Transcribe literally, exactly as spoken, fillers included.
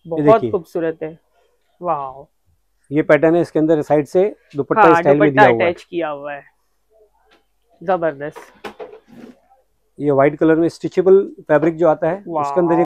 बहुत खूबसूरत है। वाह, ये पैटर्न है, इसके अंदर साइड से दुपट्टा हाँ, स्टाइल में दुपट्टा दिया हुआ है। अटैच किया हुआ है, जबरदस्त। ये व्हाइट कलर में स्टिचेबल फैब्रिक जो आता है उसके अंदर वाह।